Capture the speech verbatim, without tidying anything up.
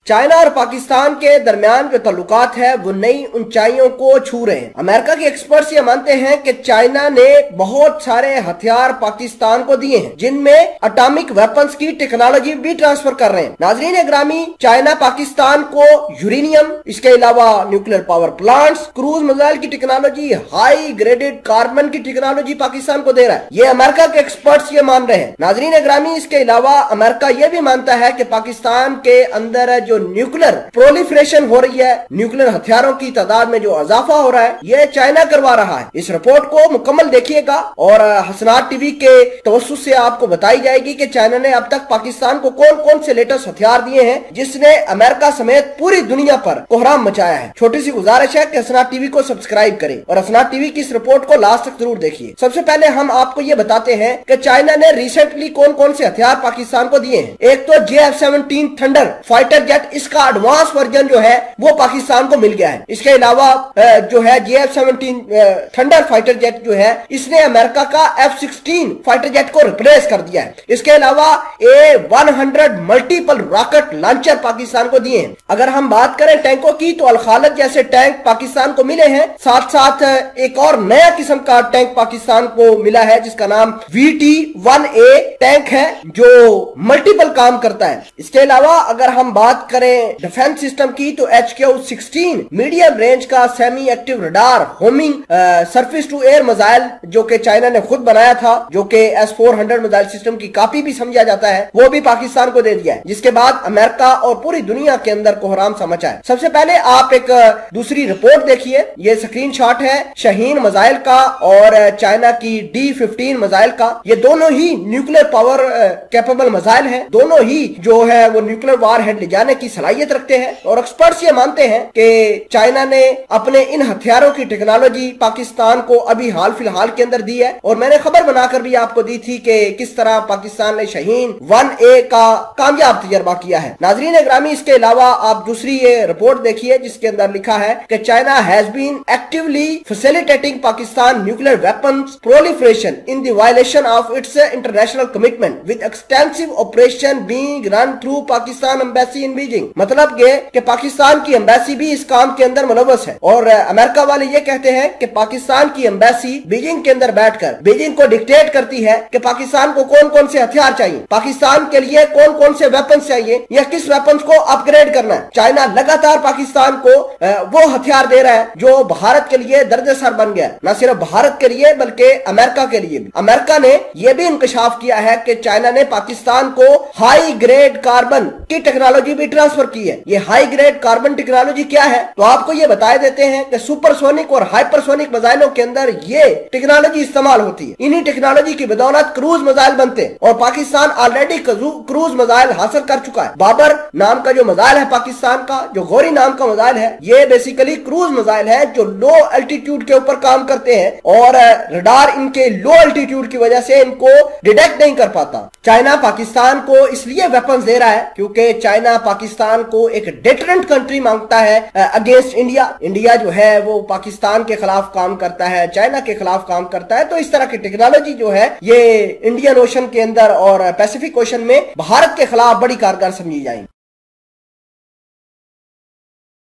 China और पाकिस्तान के दरमियान जो ताल्लुकात है वो नई ऊंचाइयों को छू रहे हैं। अमेरिका के एक्सपर्ट्स ये मानते हैं कि चाइना ने बहुत सारे हथियार पाकिस्तान को दिए हैं, जिनमें एटॉमिक वेपन्स की टेक्नोलॉजी भी ट्रांसफर कर रहे हैं। नाजरीन ग्रामी, चाइना पाकिस्तान को यूरेनियम, इसके अलावा nuclear power plants, cruise missile की टेक्नोलॉजी, हाई ग्रेडेड कार्बन की टेक्नोलॉजी पाकिस्तान को दे रहा है। ये अमेरिका के एक्सपर्ट्स ये मान रहे हैं। नाजरीन ग्रामी, इसके अलावा अमेरिका ये भी मानता है कि पाकिस्तान के अंदर जो न्यूक्लियर प्रोलिफरेशन हो रही है, न्यूक्लियर हथियारों की तादाद में जो इजाफा हो रहा है, ये चाइना करवा रहा है। इस रिपोर्ट को मुकम्मल देखिएगा और हसनात टीवी के तवज्जुह से आपको बताई जाएगी कि चाइना ने अब तक पाकिस्तान को कौन कौन से लेटेस्ट हथियार दिए हैं, जिसने अमेरिका समेत पूरी दुनिया पर कोहराम मचाया है। छोटी सी गुजारिश है कि हसनात टीवी को सब्सक्राइब करें और हसनात टीवी की इस रिपोर्ट को लास्ट तक जरूर देखिए। सबसे पहले हम आपको ये बताते हैं कि चाइना ने रिसेंटली कौन कौन से हथियार पाकिस्तान को दिए हैं। एक तो J F seventeen thunder fighter jet, इसका एडवांस वर्जन जो है वो पाकिस्तान को मिल गया है। इसके अलावा जो है J F seventeen thunder fighter jet जो है, इसने अमेरिका का एफ सिक्सटीन फाइटर जेट को रिप्लेस कर दिया है। इसके अलावा A one hundred multiple rocket launcher Pakistan को दिए हैं। अगर हम बात करें टैंकों की, तो अल खालिद जैसे टैंक पाकिस्तान को मिले हैं। साथ साथ एक और नया किस्म का टैंक पाकिस्तान को मिला है, जिसका नाम V T one A tank है, जो मल्टीपल काम करता है। इसके अलावा अगर हम बात करें डिफेंस सिस्टम की, तो H Q sixteen medium range का semi active radar homing surface to air missile, जो कि चाइना ने खुद बनाया था, जो कि S four hundred missile system की कॉपी भी समझा जाता है, वो भी पाकिस्तान को दे दिया है। जिसके बाद अमेरिका और पूरी दुनिया के अंदर कोहराम सा मचा है। सबसे पहले आप एक दूसरी रिपोर्ट देखिए। ये स्क्रीनशॉट है शाहीन मिसाइल का और चाइना की डी फिफ्टीन मिसाइल का। ये दोनों ही न्यूक्लियर पावर कैपेबल मिसाइल है। दोनों ही जो है वो न्यूक्लियर वार हेड ले जाने की सलाहियत रखते हैं और एक्सपर्ट्स ये मानते हैं कि चाइना ने अपने इन हथियारों की टेक्नोलॉजी पाकिस्तान को अभी हाल फिलहाल के अंदर दी है। और मैंने खबर बनाकर भी आपको दी थी कि किस तरह पाकिस्तान ने शाहीन वन ए का कामयाब तजर्बा किया है। नाजरीन ग्रामी, इसके अलावा आप दूसरी ये रिपोर्ट देखिए, जिसके अंदर लिखा है कि China has been actively facilitating Pakistan nuclear weapons proliferation in the violation of its international commitment with extensive operation being run through Pakistan embassy in Beijing. मतलब ये कि पाकिस्तान की एम्बेसी भी इस काम के अंदर मुलव्वस है। और अमेरिका वाले ये कहते हैं कि पाकिस्तान की एम्बेसी बीजिंग के अंदर बैठकर बीजिंग को डिक्टेट करती है कि पाकिस्तान को कौन कौन से हथियार चाहिए, पाकिस्तान के लिए कौन कौन से वेपन्स चाहिए या किस वेपन्स को अपग्रेड करना है। चाइना लगातार पाकिस्तान को वो हथियार दे रहा है जो भारत के लिए दर्द-ए-सर बन गया है। न सिर्फ भारत के लिए बल्कि अमेरिका के लिए भी। अमेरिका ने यह भी इंकशाफ किया है कि चाइना ने पाकिस्तान को हाई ग्रेड कार्बन की टेक्नोलॉजी भी ट्रांसफर की है। ये हाई ग्रेड कार्बन टेक्नोलॉजी क्या है, तो आपको ये बताए देते हैं कि सुपरसोनिक और हाइपरसोनिक मिसाइलों के अंदर ये टेक्नोलॉजी इस्तेमाल होती है। इन्हीं टेक्नोलॉजी की बदौलत क्रूज मिसाइल बनते हैं और पाकिस्तान ऑलरेडी क्रूज मिसाइल हासिल कर चुका है। बाबर नाम का जो मिसाइल है पाकिस्तान का, जो गौरी नाम का मिसाइल है, ये बेसिकली क्रूज मिसाइल है जो लो एल्टीट्यूड के ऊपर काम करते हैं और रडार इनके लो एल्टीट्यूड की वजह से इनको डिटेक्ट नहीं कर पाता। चाइना पाकिस्तान को इसलिए वेपन्स दे रहा है क्योंकि चाइना पाकिस्तान को एक डेटरेंट कंट्री मांगता है अगेंस्ट इंडिया। इंडिया जो है वो पाकिस्तान के खिलाफ काम करता है, चाइना के खिलाफ काम करता है। तो इस तरह की टेक्नोलॉजी जो है ये इंडियन ओशन के अंदर और पैसिफिक ओशन में भारत के खिलाफ बड़ी कारगर समझी जाएगी।